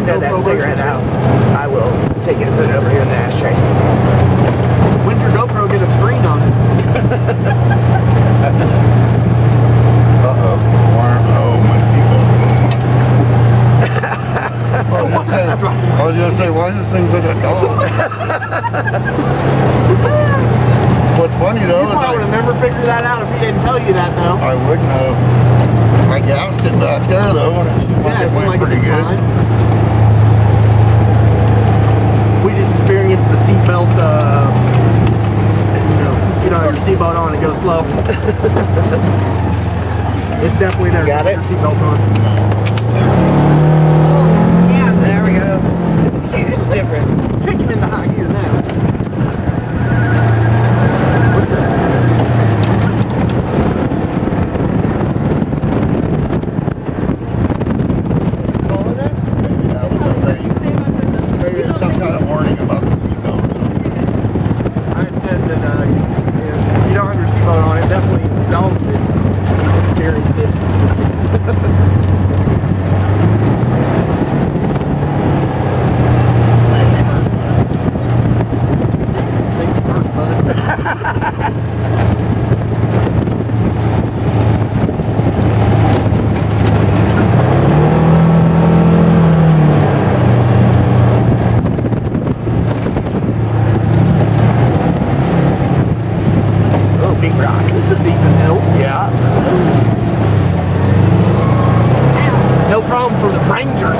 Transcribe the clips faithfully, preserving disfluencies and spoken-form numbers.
throw that cigarette out, I will take it and put it over here in the ashtray. When did your GoPro get a screen on it? Uh-oh. Oh, my seatbelt. Oh, what's that? I was gonna say, why is this thing such a dog? What's funny though, You probably would have never figured that out if he didn't tell you that though. I wouldn't have. I gassed it back there though, and it seemed like Yeah, it it seemed went like pretty it's good. fine. We just experienced the seatbelt, uh, you know, you know, your seatbelt on and go slow. It's definitely there. Got it? Your seatbelt on. Oh, yeah. There we go. It's different. Kick him into high gear now. Maybe there's some kind of warning about the seatbelt. I had said that uh, if you don't have your seatbelt on, it definitely dogs it. He experienced it. Safety first, bud. Oh, big rocks. This is a decent hill. Yeah. No problem for the Ranger.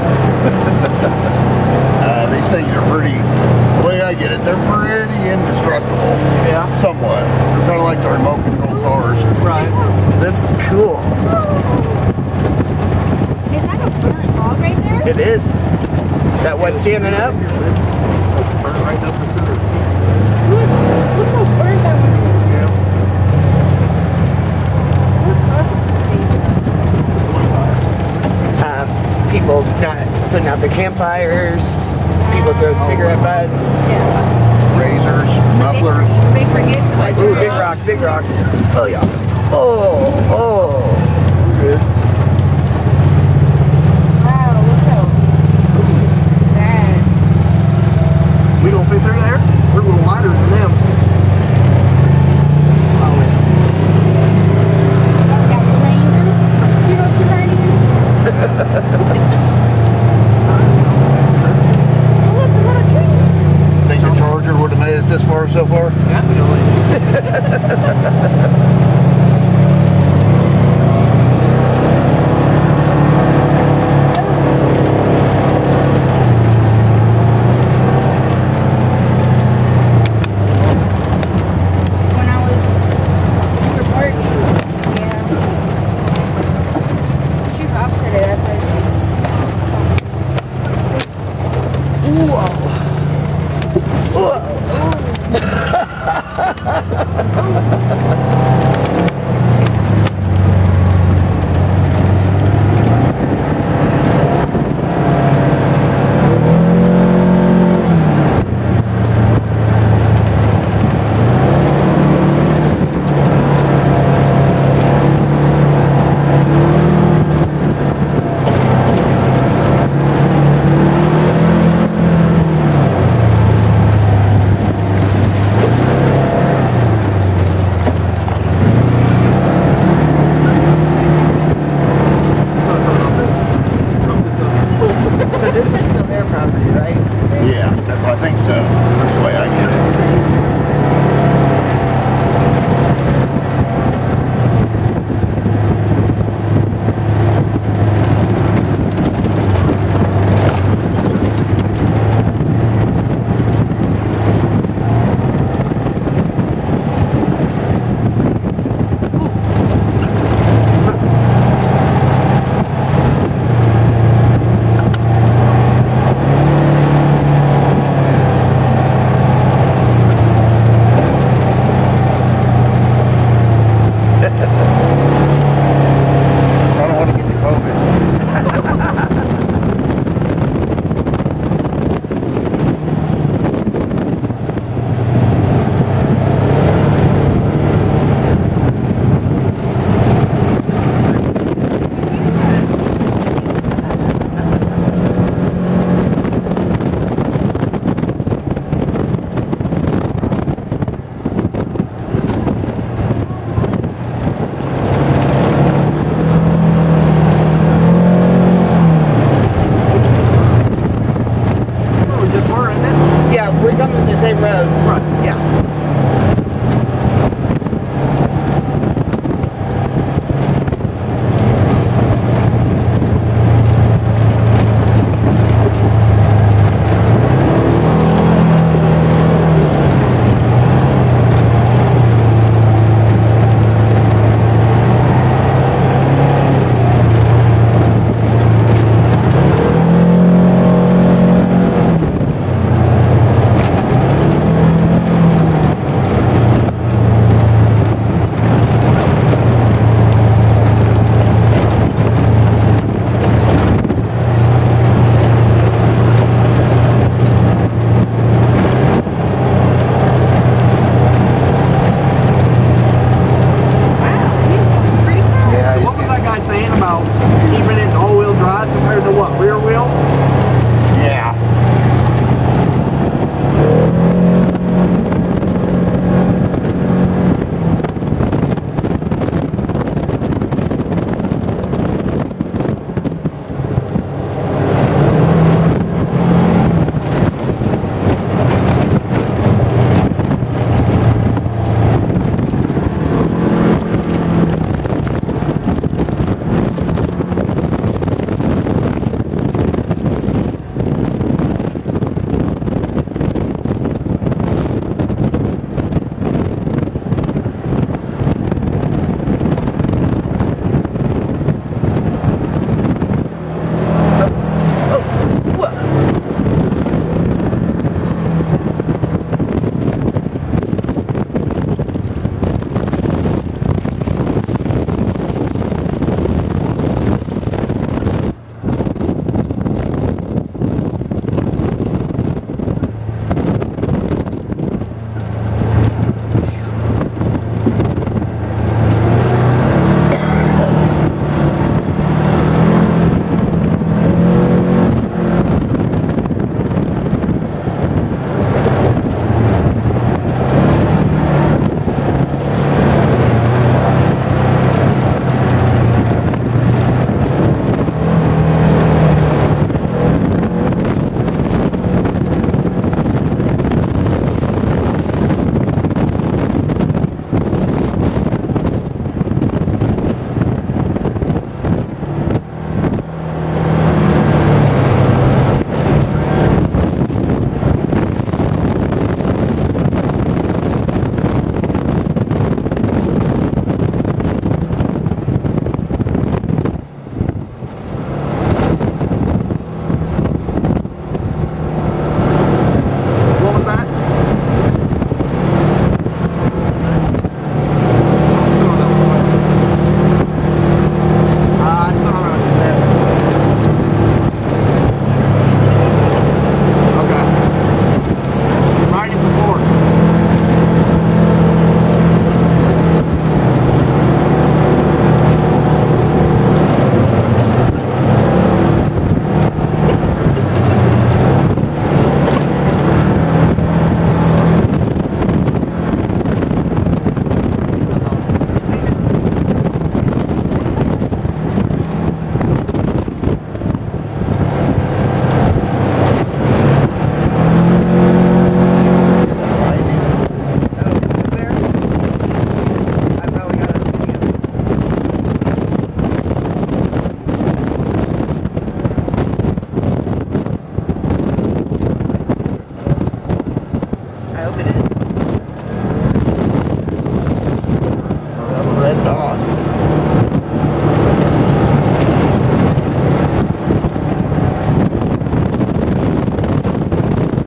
Uh, these things are pretty, the way I get it, they're pretty indestructible. Yeah. Somewhat. They're kind of like the remote control cars. Right. This is cool. Is that a burnt log right there? It is. That one standing up? Burn right up the center. Look, look how burnt that one is. Yeah. What causes this thing? Um, people not putting out their campfires. People throw cigarette butts. Yeah. Razors, mufflers. They forget to like Ooh, big rock, big rock. Oh, yeah. Oh, oh. Good. Wow, look how bad. We don't fit through there? We're a little wider than them. Oh, Got the Ranger. You know what you're riding?